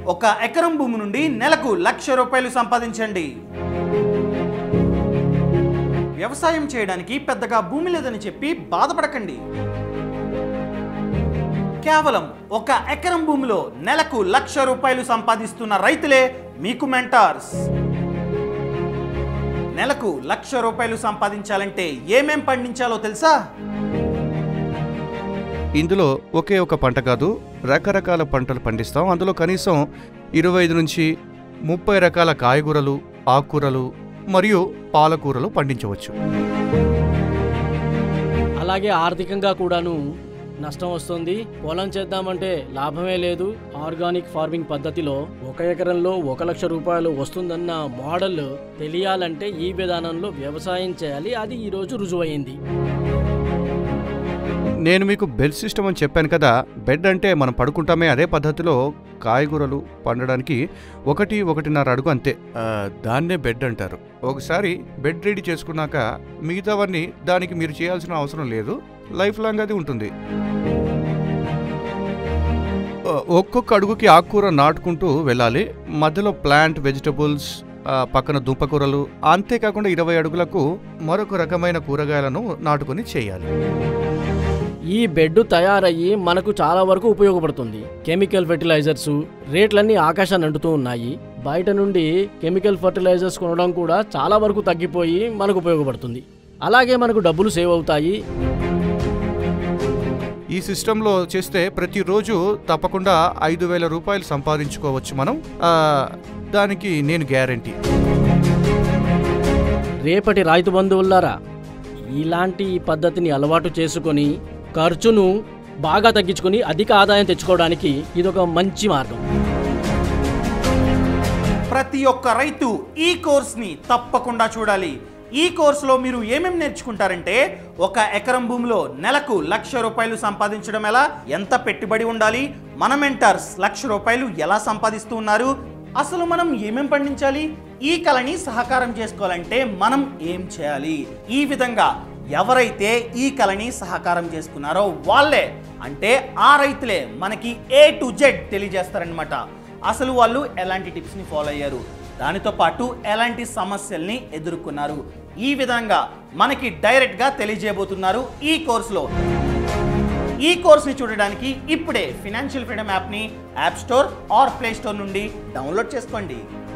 ఒక ఎకరం భూమి నుండి నెలకు ₹1,00,000 సంపాదించండి. వ్యవసాయం చేయడానికి పెద్దగా భూమి లేదని చెప్పి బాధపడకండి. కేవలం ఒక ఎకరం భూమిలో నెలకు ₹1,00,000 సంపాదిస్తున్న రైతులే మీకు మెంటార్స్. నెలకు ₹1,00,000 సంపాదించాలంటే ఏమేం పండించాలో తెలుసా? ఇందులో ఒకే ఒక పంట కాదు, రకరకాల పంటలు పండిస్తాం. అందులో కనీసం 25 నుంచి 30 రకాల కాయగూరలు, ఆకుకూరలు మరియు పాలకూరలు పండించవచ్చు. అలాగే ఆర్థికంగా కూడాను నష్టం వస్తుంది. పొలం చేద్దామంటే లాభమే లేదు. ఆర్గానిక్ ఫార్మింగ్ పద్ధతిలో 1 ఎకరంలో ₹1,00,000 వస్తుందన్న మోడల్ తెలియాలంటే ఈ విధానంలో వ్యవసాయం చేయాలి. అది ఈరోజు రుజువైంది. నేను మీకు బెడ్ సిస్టమ్ అని చెప్పాను కదా. బెడ్ అంటే మనం పడుకుంటామే, అదే పద్ధతిలో కాయగూరలు పండడానికి 1-1.5 అడుగు అంతే. దాన్నే బెడ్ అంటారు. ఒకసారి బెడ్ రెడీ చేసుకున్నాక మిగతావన్నీ దానికి మీరు చేయాల్సిన అవసరం లేదు. లైఫ్ లాంగ్ అది ఉంటుంది. ఒక్కొక్క అడుగుకి ఆకుకూర నాటుకుంటూ వెళ్ళాలి. మధ్యలో ప్లాంట్ వెజిటబుల్స్, పక్కన దుంపకూరలు, అంతేకాకుండా 20 అడుగులకు మరొక రకమైన కూరగాయలను నాటుకొని చేయాలి. ఈ బెడ్ తయారయ్యి మనకు చాలా వరకు ఉపయోగపడుతుంది. కెమికల్ ఫెర్టిలైజర్స్ రేట్లన్నీ ఆకాశాన్ని అంటుతూ ఉన్నాయి. బయట నుండి కెమికల్ ఫెర్టిలైజర్స్ కొనడం కూడా చాలా వరకు తగ్గిపోయి మనకు ఉపయోగపడుతుంది. అలాగే మనకు డబ్బులు సేవ్ అవుతాయి. ఈ సిస్టంలో చేస్తే ప్రతిరోజు తప్పకుండా ₹5,000 సంపాదించుకోవచ్చు మనం. దానికి నేను గ్యారంటీ. రేపటి రైతు బంధువులారా, ఇలాంటి పద్ధతిని అలవాటు చేసుకొని ఖర్చును బాగా తగ్గించుకొని అధిక ఆదాయం తెచ్చుకోవడానికి ఇదొక మంచి మార్గం. ప్రతి ఒక్క రైతు ఈ కోర్స్ని తప్పకుండా చూడాలి. ఈ కోర్సులో మీరు ఏమేమి నేర్చుకుంటారంటే, 1 ఎకరం భూమిలో నెలకు ₹1,00,000 సంపాదించడం ఎలా, ఎంత పెట్టుబడి ఉండాలి, మన మెంటర్స్ ₹1,00,000 ఎలా సంపాదిస్తూ ఉన్నారు, అసలు మనం ఏమేం పండించాలి, ఈ కళని సహకారం చేసుకోవాలంటే మనం ఏం చేయాలి. ఈ విధంగా ఎవరైతే ఈ కళని సహకారం చేసుకున్నారో వాళ్ళే, అంటే ఆ రైతులే మనకి A to Z తెలియజేస్తారనమాట. అసలు వాళ్ళు ఎలాంటి టిప్స్ని ఫాలో అయ్యారు, దానితో పాటు ఎలాంటి సమస్యల్ని ఎదుర్కొన్నారు, ఈ విధంగా మనకి డైరెక్ట్గా తెలియజేయబోతున్నారు ఈ కోర్సులో. ఈ కోర్స్ని చూడడానికి ఇప్పుడే ఫైనాన్షియల్ ఫ్రీడమ్ యాప్ని App Store or Play Store నుండి డౌన్లోడ్ చేసుకోండి.